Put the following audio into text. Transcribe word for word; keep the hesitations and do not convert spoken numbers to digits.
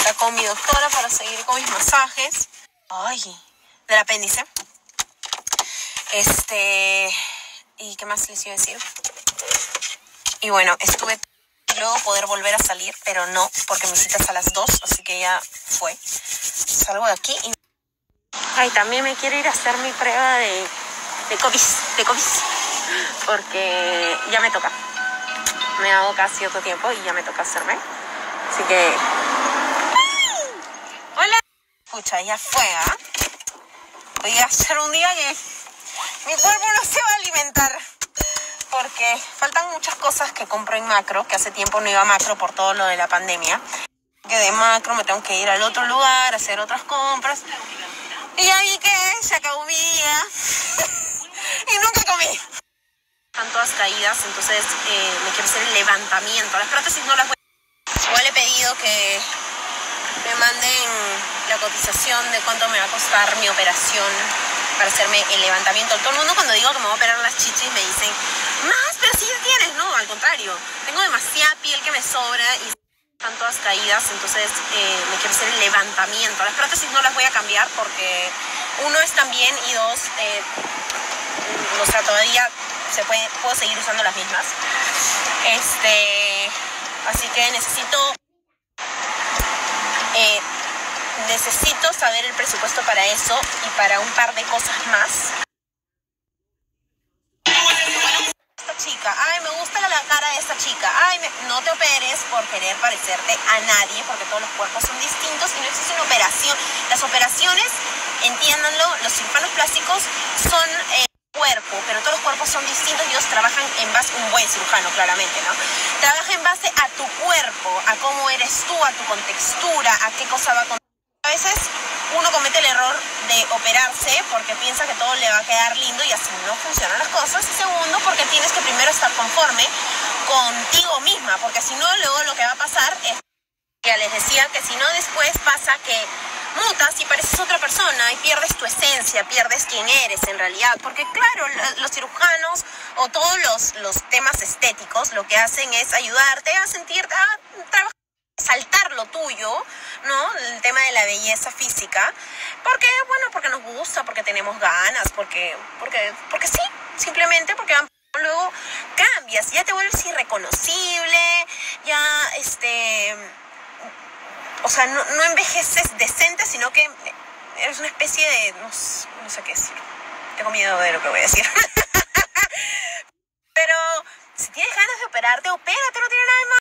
Está con mi doctora para seguir con mis masajes. Ay, del apéndice. Este... ¿Y qué más les iba a decir? Y bueno, estuve... Luego poder volver a salir, pero no, porque mi cita es a las dos, así que ya fue. Salgo de aquí y... Ay, también me quiero ir a hacer mi prueba de, de COVID, de COVID, porque ya me toca. Me hago cada cierto tiempo y ya me toca hacerme. Así que... ¡Hola! Pucha, ya fue, ¿ah? ¿eh? Voy a hacer un día que mi cuerpo no se va a alimentar. Porque faltan muchas cosas que compro en Macro, que hace tiempo no iba a Macro por todo lo de la pandemia. Que de Macro me tengo que ir al otro lugar, a hacer otras compras. Y ya vi que se acabó mi día. Y nunca comí. Están todas caídas, entonces eh, me quiero hacer el levantamiento. Las prótesis no las voy a... Igual he pedido que me manden la cotización de cuánto me va a costar mi operación para hacerme el levantamiento. Todo el mundo cuando digo que me voy a operar las chichis me dicen, más, pero si ya tienes. No, al contrario, tengo demasiada piel que me sobra y están todas caídas, entonces eh, me quiero hacer el levantamiento. Las prótesis no las voy a cambiar porque uno están bien y dos, eh, o sea, todavía se puede, puedo seguir usando las mismas. Este, así que necesito... Eh, Necesito saber el presupuesto para eso y para un par de cosas más. Esta chica, ay, me gusta la, la cara de esta chica. Ay, me, no te operes por querer parecerte a nadie, porque todos los cuerpos son distintos y no existe una operación. Las operaciones, entiéndanlo, los cirujanos plásticos son eh, cuerpo, pero todos los cuerpos son distintos y ellos trabajan en base, un buen cirujano claramente, ¿no? Trabaja en base a tu cuerpo, a cómo eres tú, a tu contextura, a qué cosa va con... A veces uno comete el error de operarse porque piensa que todo le va a quedar lindo y así no funcionan las cosas. Y segundo, porque tienes que primero estar conforme contigo misma, porque si no, luego lo que va a pasar es, ya les decía, que si no después pasa que mutas y pareces otra persona y pierdes tu esencia, pierdes quién eres en realidad. Porque claro, los cirujanos o todos los, los temas estéticos lo que hacen es ayudarte a sentirte, a trabajar, saltar lo tuyo, ¿no? El tema de la belleza física, porque, bueno, porque nos gusta, porque tenemos ganas, porque, porque, porque sí, simplemente porque luego cambias, ya te vuelves irreconocible, ya, este, o sea, no, no envejeces decente, sino que eres una especie de, no, no sé qué decir, tengo miedo de lo que voy a decir, pero si tienes ganas de operarte, opérate, no tiene nada de malo.